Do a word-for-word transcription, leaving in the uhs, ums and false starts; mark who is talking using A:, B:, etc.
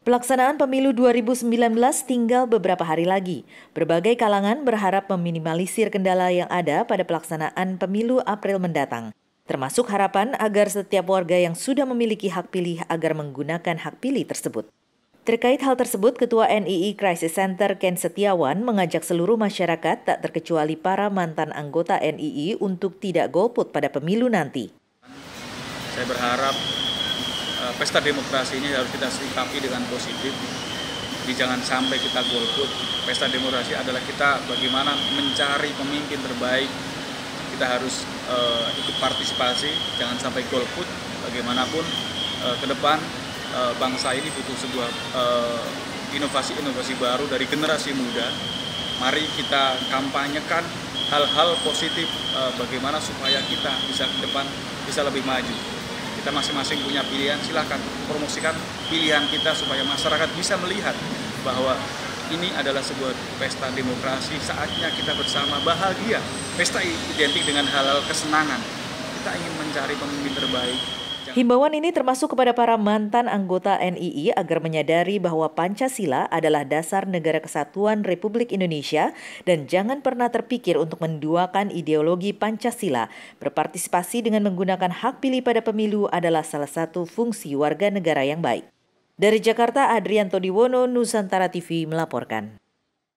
A: Pelaksanaan pemilu dua ribu sembilan belas tinggal beberapa hari lagi. Berbagai kalangan berharap meminimalisir kendala yang ada pada pelaksanaan pemilu April mendatang. Termasuk harapan agar setiap warga yang sudah memiliki hak pilih agar menggunakan hak pilih tersebut. Terkait hal tersebut, Ketua N I I Crisis Center Ken Setiawan mengajak seluruh masyarakat tak terkecuali para mantan anggota N I I untuk tidak golput pada pemilu nanti.
B: Saya berharap uh, pesta demokrasi ini harus kita sikapi dengan positif. Jadi jangan sampai kita golput. Pesta demokrasi adalah kita bagaimana mencari pemimpin terbaik. Kita harus uh, ikut partisipasi, jangan sampai golput. Bagaimanapun uh, ke depan uh, bangsa ini butuh sebuah uh, inovasi-inovasi baru dari generasi muda. Mari kita kampanyekan hal-hal positif uh, bagaimana supaya kita bisa ke depan bisa lebih maju. Kita masing-masing punya pilihan, silahkan promosikan pilihan kita supaya masyarakat bisa melihat bahwa ini adalah sebuah pesta demokrasi, saatnya kita bersama bahagia. Pesta identik dengan hal-hal kesenangan. Kita ingin mencari pemimpin terbaik.
A: Himbauan ini termasuk kepada para mantan anggota N I I agar menyadari bahwa Pancasila adalah dasar negara kesatuan Republik Indonesia dan jangan pernah terpikir untuk menduakan ideologi Pancasila. Berpartisipasi dengan menggunakan hak pilih pada pemilu adalah salah satu fungsi warga negara yang baik. Dari Jakarta, Adrianto Diwono, Nusantara T V melaporkan.